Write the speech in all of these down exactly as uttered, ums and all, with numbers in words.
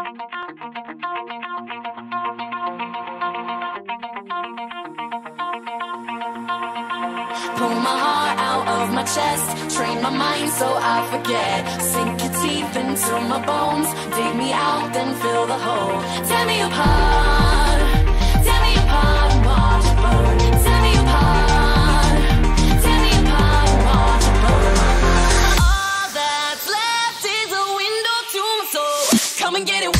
Pull my heart out of my chest, train my mind so I forget. Sink your teeth into my bones, dig me out, then fill the hole. Tear me apart, tear me apart and watch it burn. Tear me apart, tear me apart and watch it burn. All that's left is a window to my soul. Come and get it.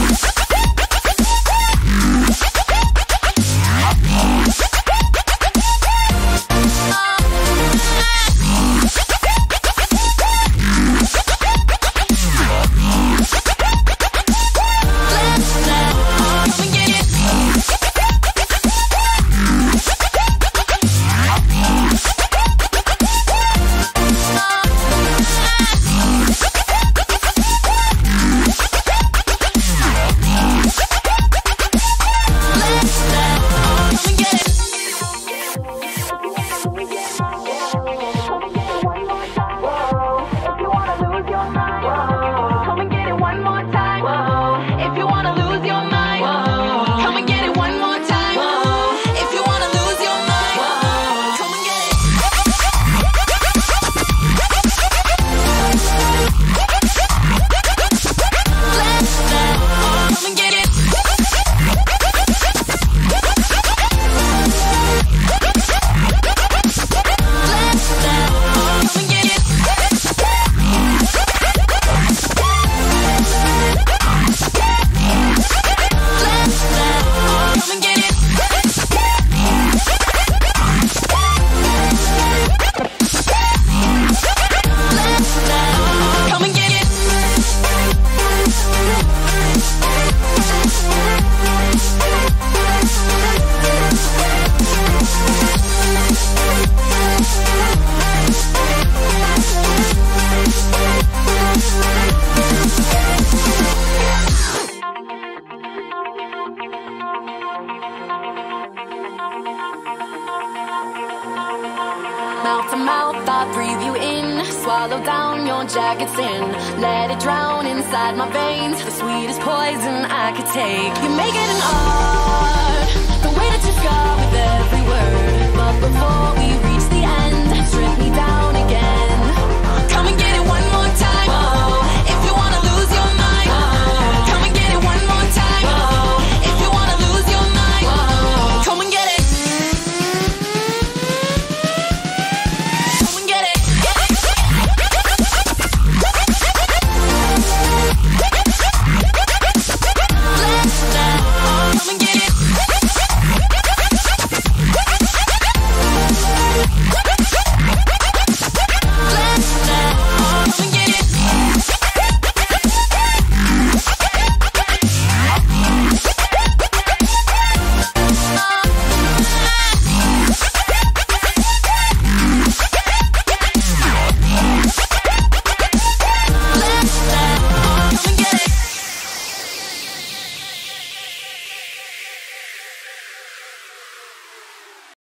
Mouth to mouth, I breathe you in. Swallow down your jagged sin. Let it drown inside my veins. The sweetest poison I could take. You make it an art, the way that you scar with every word.